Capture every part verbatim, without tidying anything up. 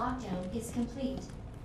lockdown is complete.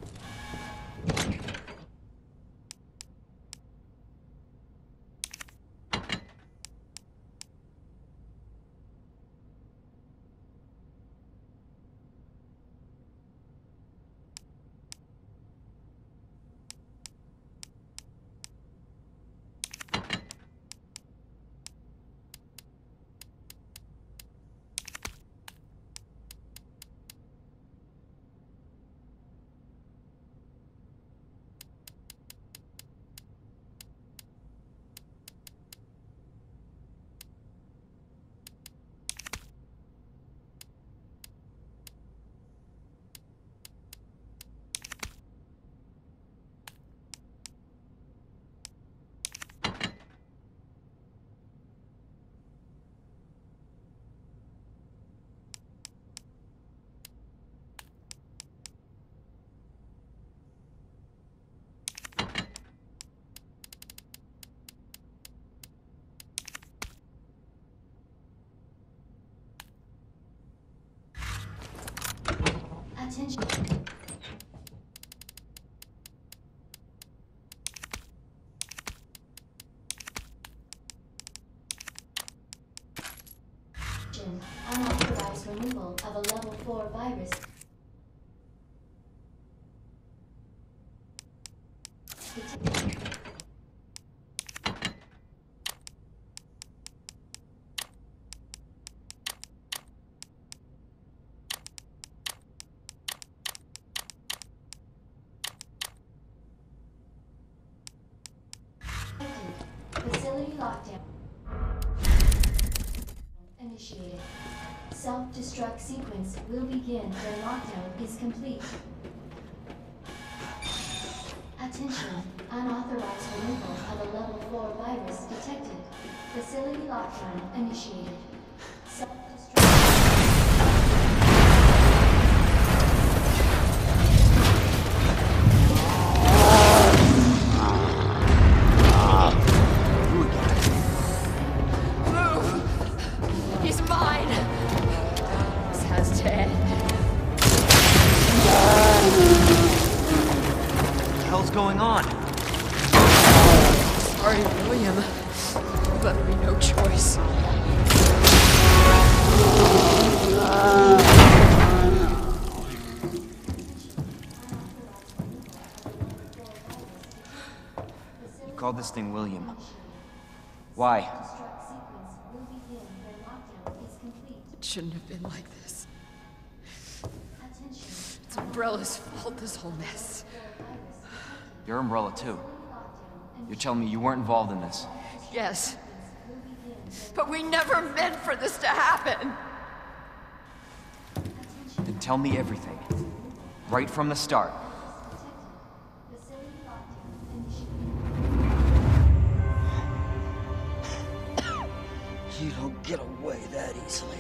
Attention. Unauthorized removal of a level four virus. Facility lockdown initiated. Self-destruct sequence will begin when lockdown is complete. Attention, unauthorized removal of a level four virus detected. Facility lockdown initiated. Going on? Sorry, William. Left me no choice. You called this thing William. Why? It shouldn't have been like this. It's Umbrella's fault, this whole mess. You're Umbrella too. You're telling me you weren't involved in this? Yes. But we never meant for this to happen. Then tell me everything. Right from the start. You don't get away that easily.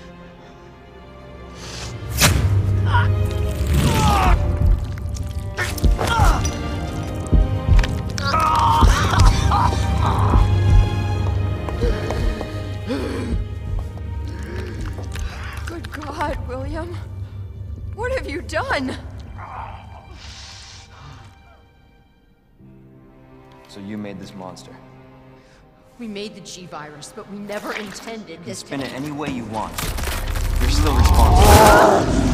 Good God, William. What have you done? So you made this monster. We made the G-Virus, but we never intended You can this spin to... it any way you want. You're still responsible.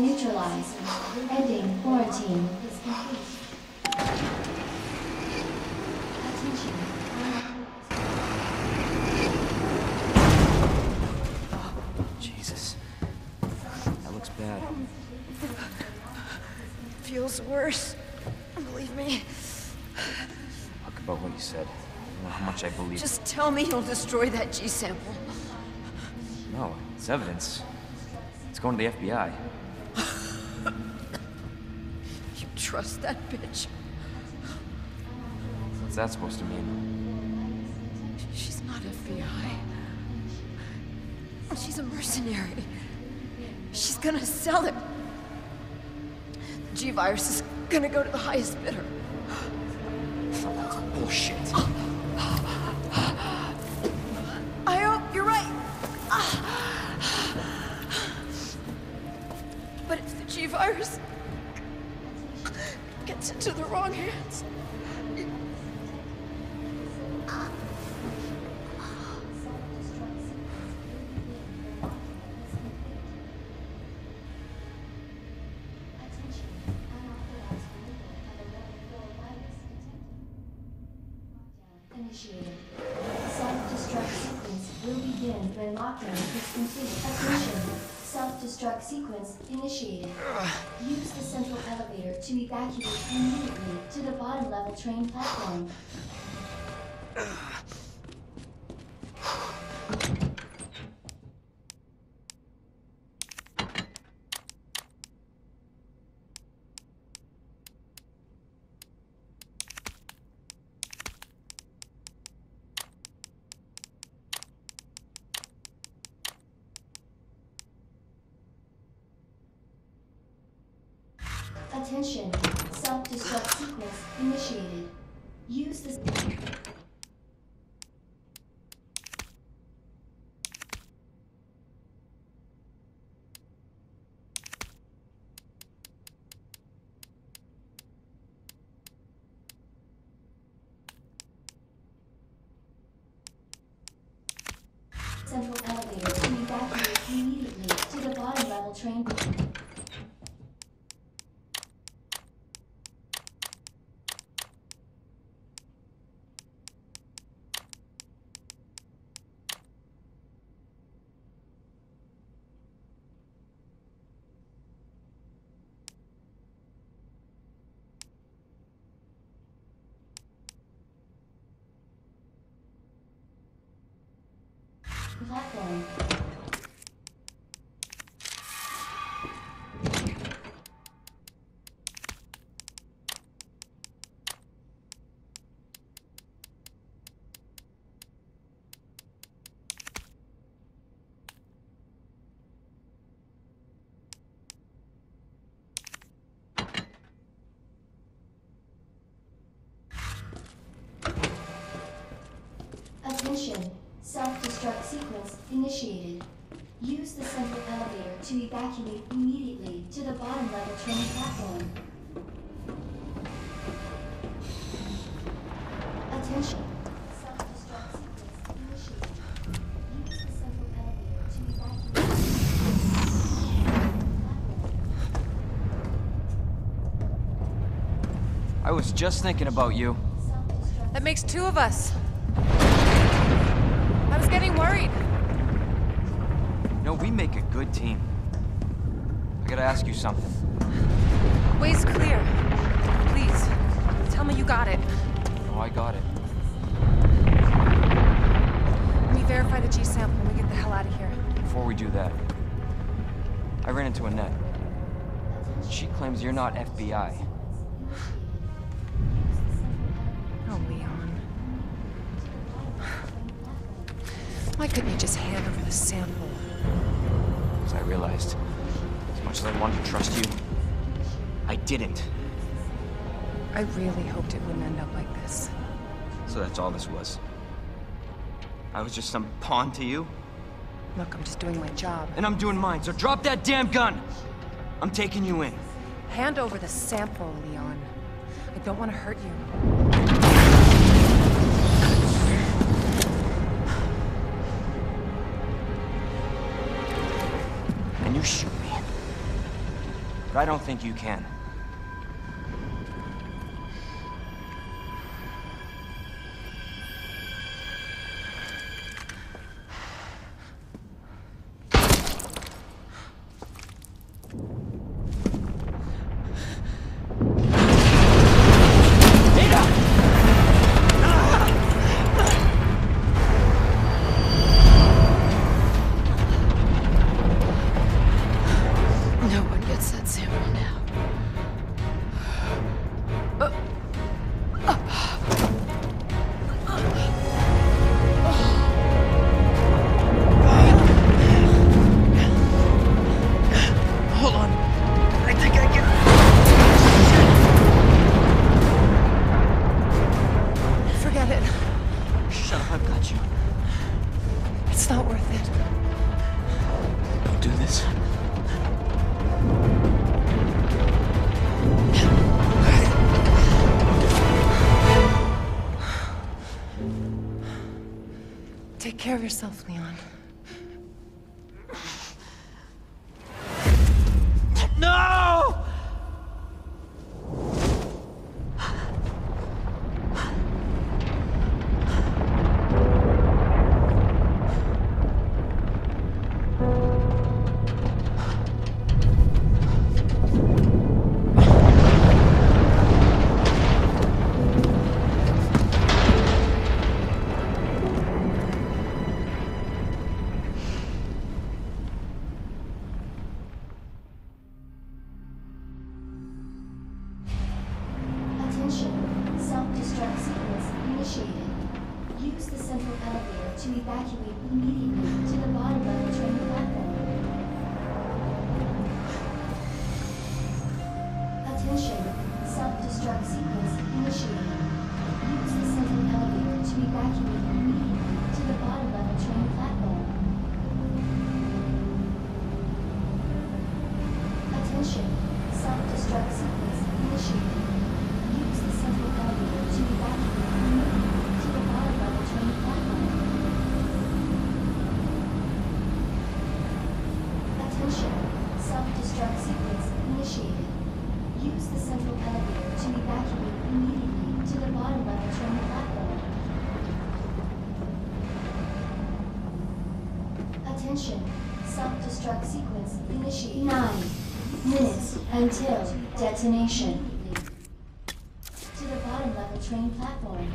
neutralized. Ending quarantine is complete. Attention. Jesus. That looks bad. Feels worse. Believe me. Talk about what you said. I don't know how much I believe. Just tell me you'll destroy that G sample. No, it's evidence. It's going to the F B I. You trust that bitch? What's that supposed to mean? She's not F B I. She's a mercenary. She's gonna sell it. The G-Virus is gonna go to the highest bidder. That's bullshit. I hope you're right. But if the G-Virus gets into the wrong hands... Initiated. Self-destruct sequence will begin when lockdown is completed. Attention. Self-destruct sequence initiated. Use the central elevator to evacuate immediately to the bottom level train platform. Attention. Self-destruct sequence initiated. Use the... central elevator to evacuate immediately to the bottom level train. Platform. Attention. Self-destruct sequence initiated. Use the central elevator to evacuate immediately to the bottom level train platform. Attention. Self-destruct sequence initiated. Use the central elevator to evacuate I was just thinking about you. That makes two of us. I was getting worried. No, we make a good team. I gotta ask you something. Way's clear. Please, tell me you got it. Oh, I got it. Let me verify the G sample and we get the hell out of here. Before we do that, I ran into Annette. She claims you're not F B I. Oh, Leon. Why couldn't you just hand over the sample? As I realized, as much as I wanted to trust you, I didn't. I really hoped it wouldn't end up like this. So that's all this was. I was just some pawn to you? Look, I'm just doing my job. And I'm doing mine, so drop that damn gun! I'm taking you in. Hand over the sample, Leon. I don't want to hurt you. And you shoot me. but I don't think you can. No one gets that sample now. Hold on. I think I can... Forget it. Shut up, I've got you. It's not worth it. Don't do this. Take care of yourself, Leon. No! Attention. Self-destruct sequence initiated. Use the central elevator to evacuate immediately to the bottom level train platform. Attention. Self-destruct sequence initiated. Use the central elevator to evacuate immediately to the bottom level train platform. Attention. Self-destruct sequence initiated. Use the central elevator to evacuate immediately to the bottom level train platform. Attention. Self-destruct sequence initiated. Use the central elevator to evacuate immediately to the bottom level train platform. Attention. Self-destruct sequence initiated. Nine minutes until detonation. To the bottom level train platform.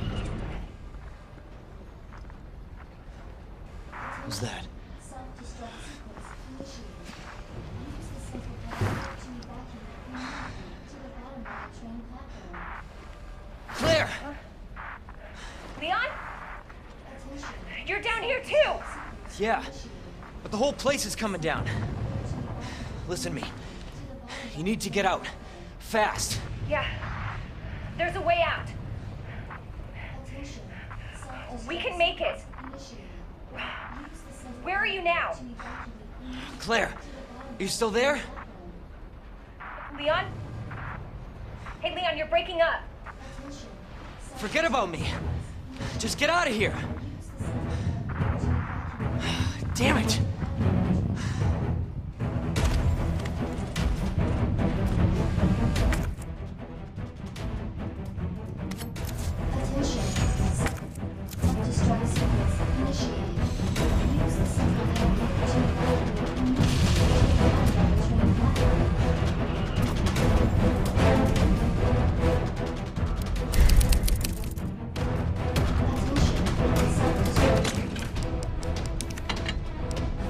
Who's that? Self-destruct sequence initiated. Use the central elevator to evacuate immediately to the bottom level train platform. Claire! Leon? Attention. You're down here too! Yeah, but the whole place is coming down. Listen to me. You need to get out. Fast. Yeah. There's a way out. Attention. Self-destruct We can make it. initiated. Use the central Where are you now? to evacuate immediately Claire, to the bottom are you still there? platform. Leon? Hey, Leon, you're breaking up. Attention. Forget about me. Just get out of here. Use the central elevator to evacuate. Damn it. Attention. Self-destruct sequence initiated. Use the central elevator to evacuate immediately to the bottom level train platform. Attention. Self-destruct.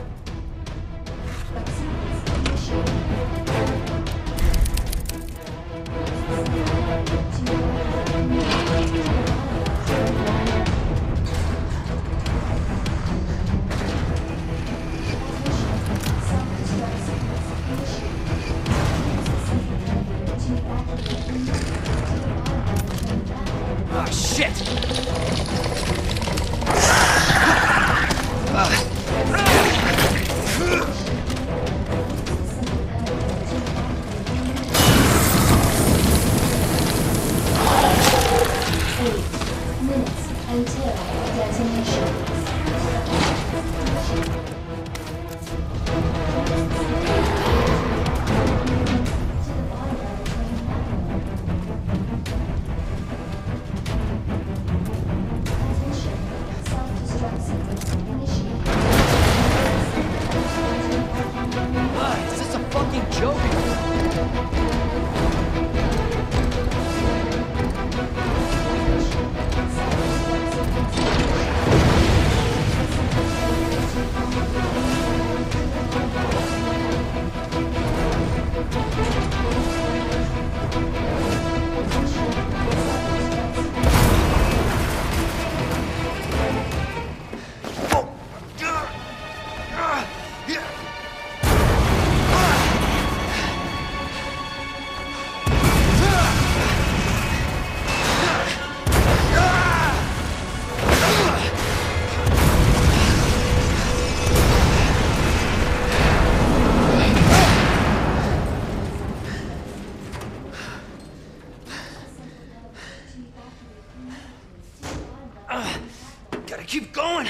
keep going.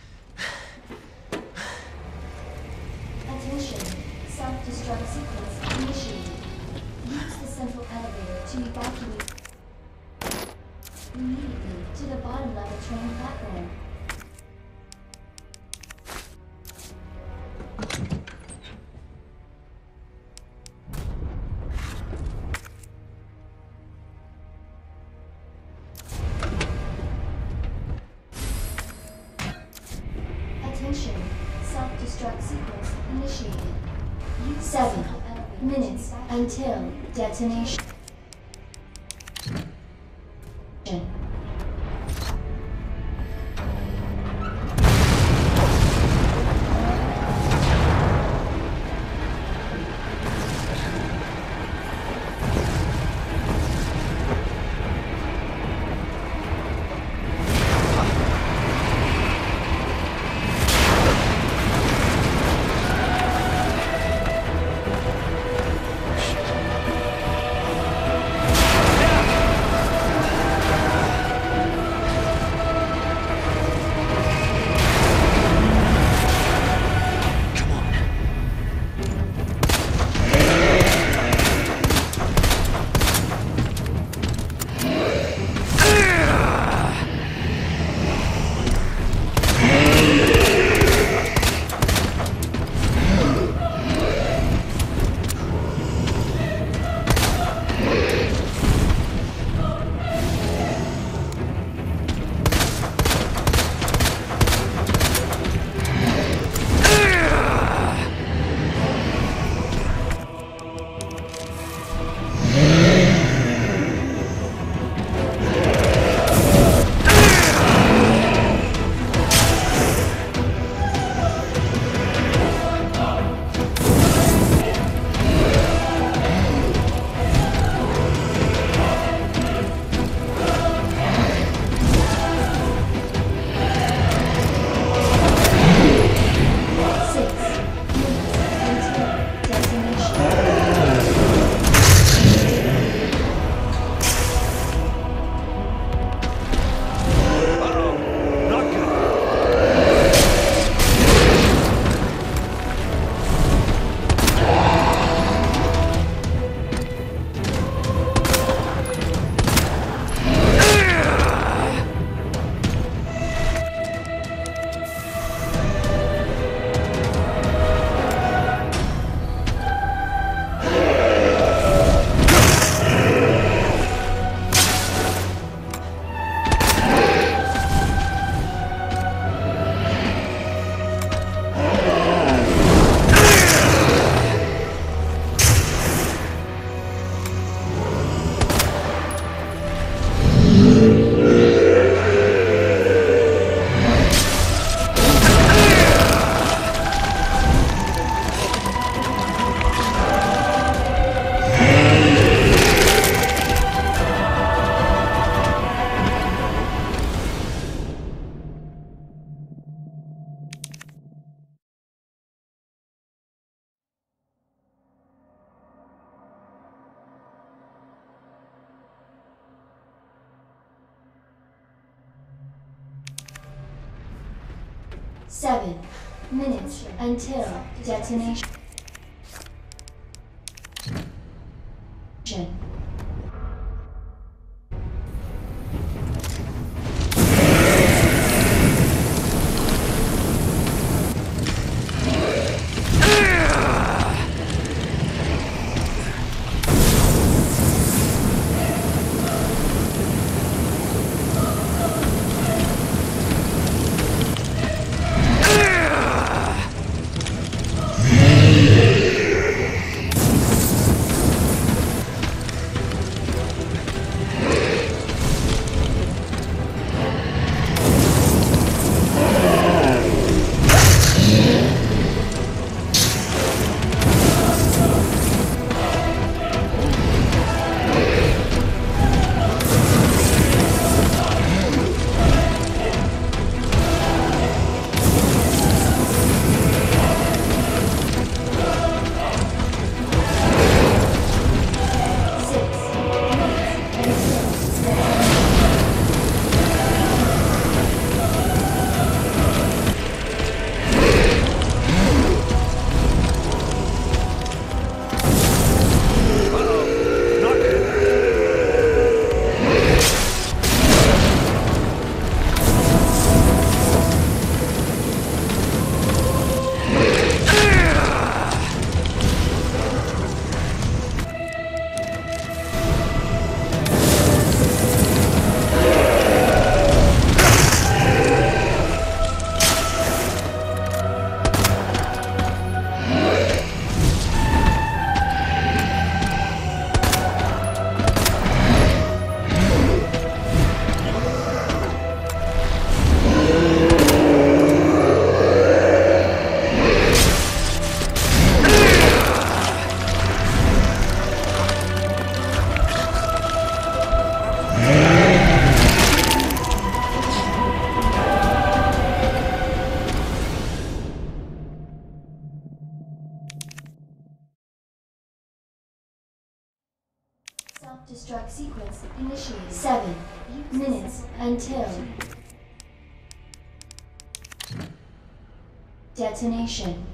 Attention. Self-destruct sequence initiated. Use the central elevator to evacuate immediately to the bottom level train platform. Attention. Self-destruct sequence initiated. Use Seven minutes until detonation. Seven minutes until detonation. Self-destruct sequence initiated. Seven minutes until detonation.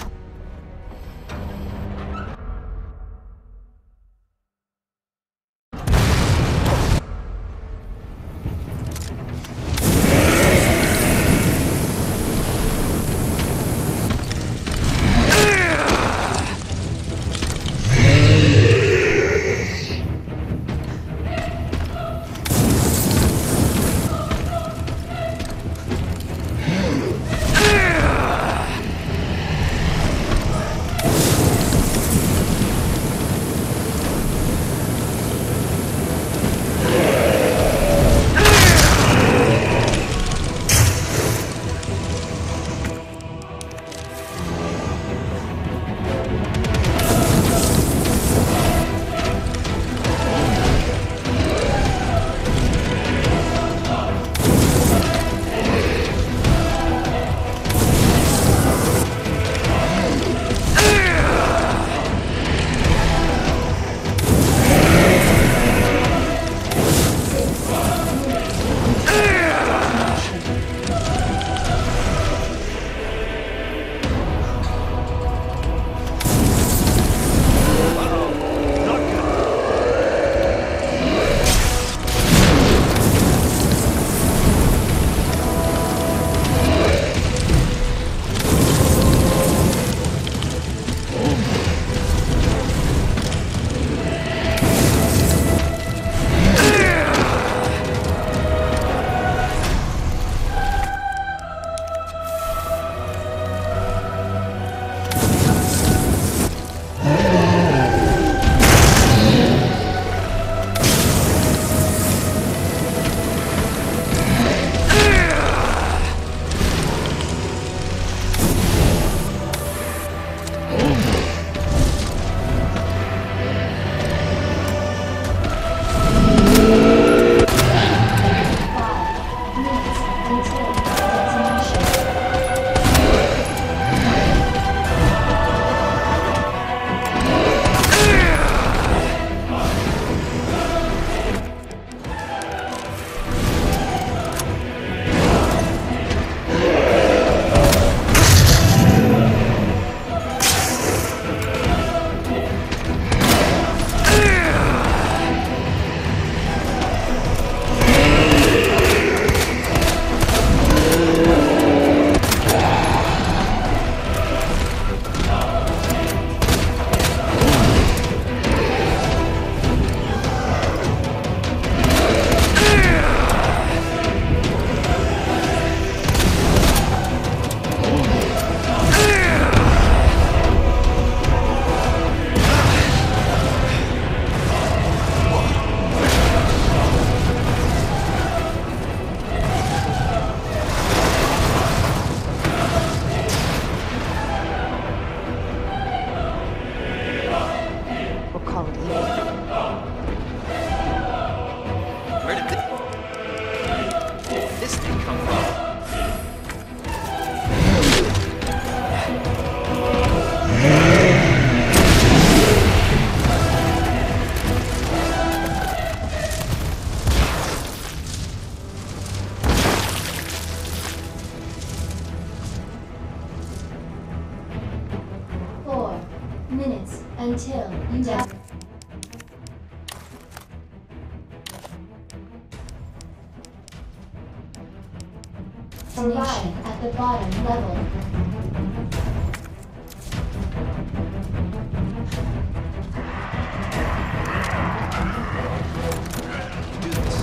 minutes until you die. Arrive at the bottom level. Do this.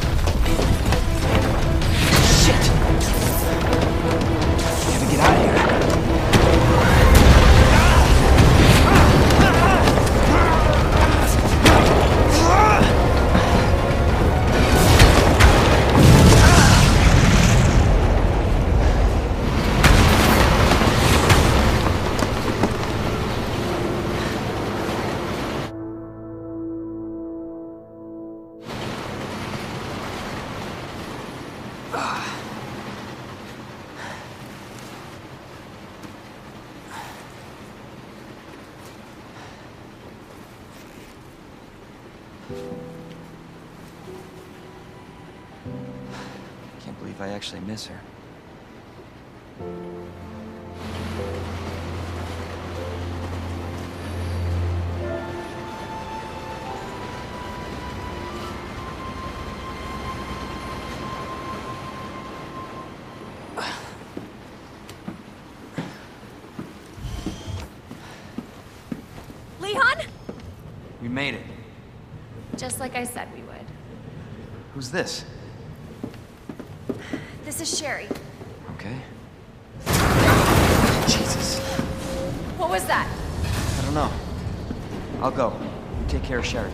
Gotta get out of here. Can't believe I actually miss her. Leon? We made it. Just like I said we would. Who's this? This is Sherry. Okay. Jesus. What was that? I don't know. I'll go. You take care of Sherry.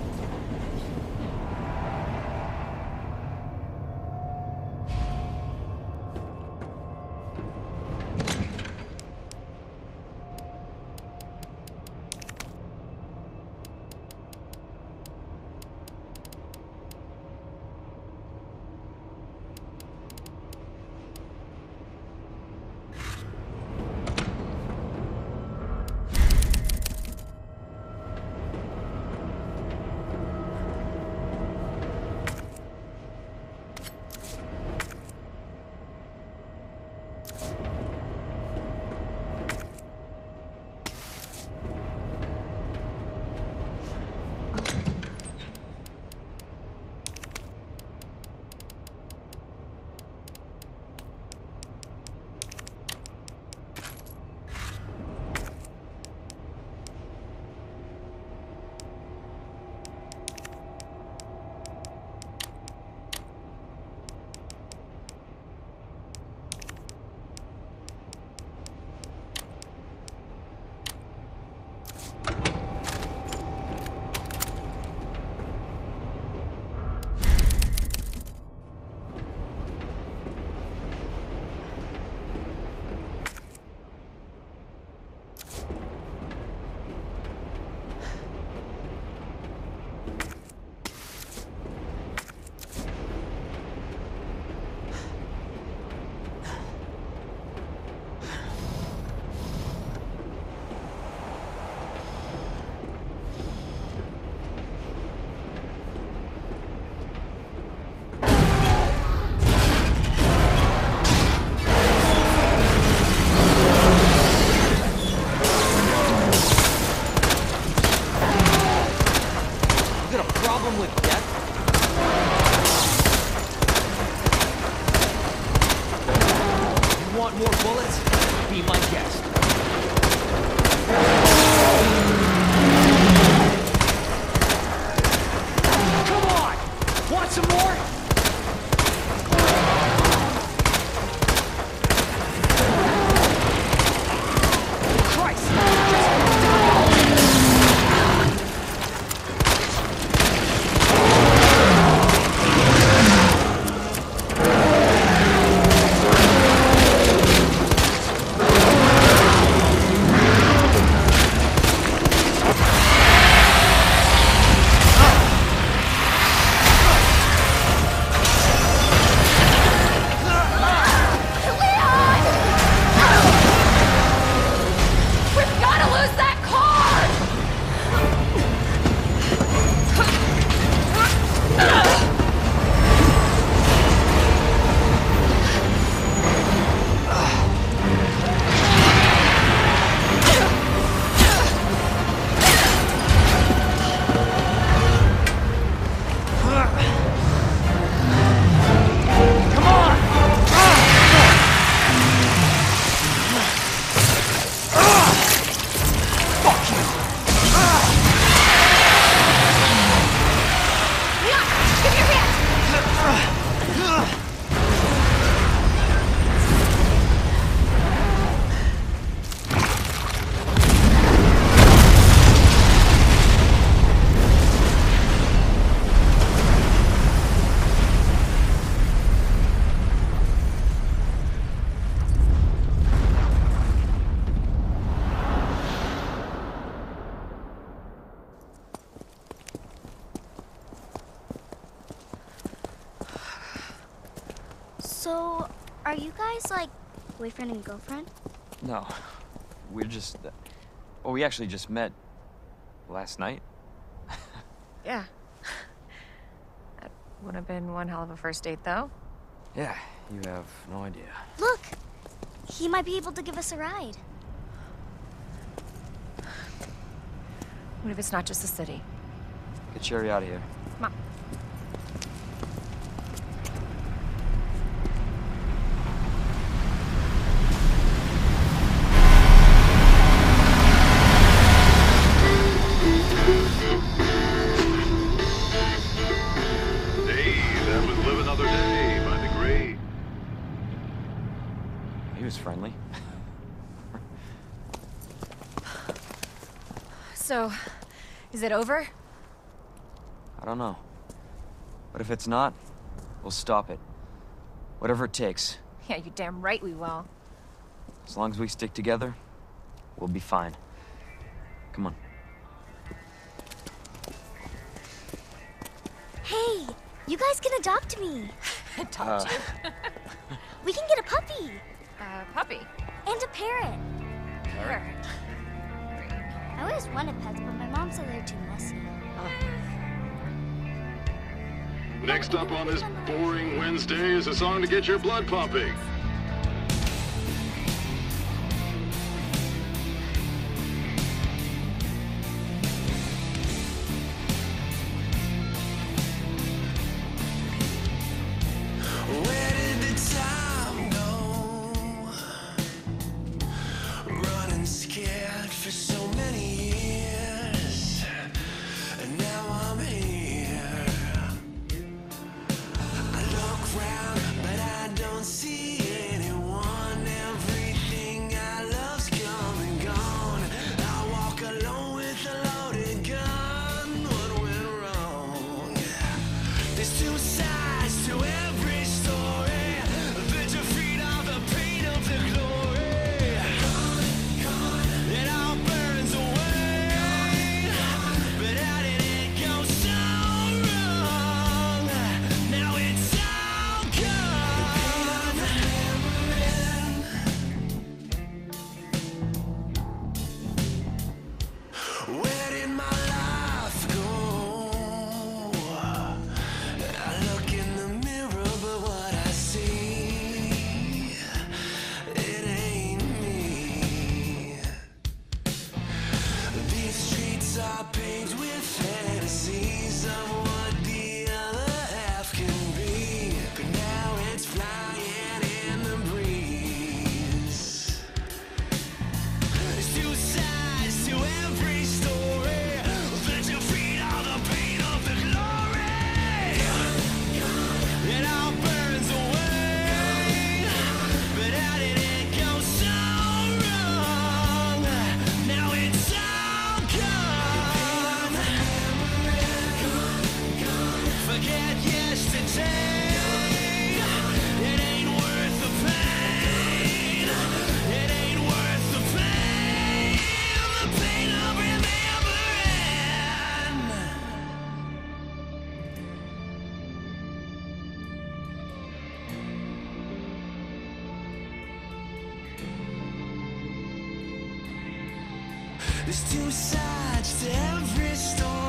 So, are you guys like boyfriend and girlfriend? No, we're just... Uh, well, we actually just met last night. Yeah, Would have been one hell of a first date, though. Yeah, you have no idea. Look! He might be able to give us a ride. What if it's not just the city? Get Sherry out of here. Come on. Hey, that was Live Another Day by The Great. He was friendly. So, is it over? I don't know. But if it's not, we'll stop it. Whatever it takes. Yeah, you damn right we will. As long as we stick together, we'll be fine. Come on. Hey! You guys can adopt me! Adopt Uh. you. We can get a puppy! Uh, puppy. And a parrot! Parrot. I always wanted pets, but my mom said they're too messy. Next up on this boring Wednesday is a song to get your blood pumping. Where did the time go? Running scared for so many years, and now I'm here. I look round, but I don't see anyone. Everything I love's come and gone. I walk alone with a loaded gun. What went wrong? There's two sides to every story. That you're freed of the pain of the glory. It all burns away. But how did it go so wrong? Now it's all gone. Where did my life go? I look in the mirror, but what I see, it ain't me. These streets are paved with fantasies of what the other half can be, but now it's flying in the breeze. There's two sides to every story. That you feed all the pain of the glory. It all burns away. But how did it go so wrong? Now it's all gone. Forget yesterday. It ain't worth the pain. It ain't worth the pain. The pain of remembering. There's two sides to every story.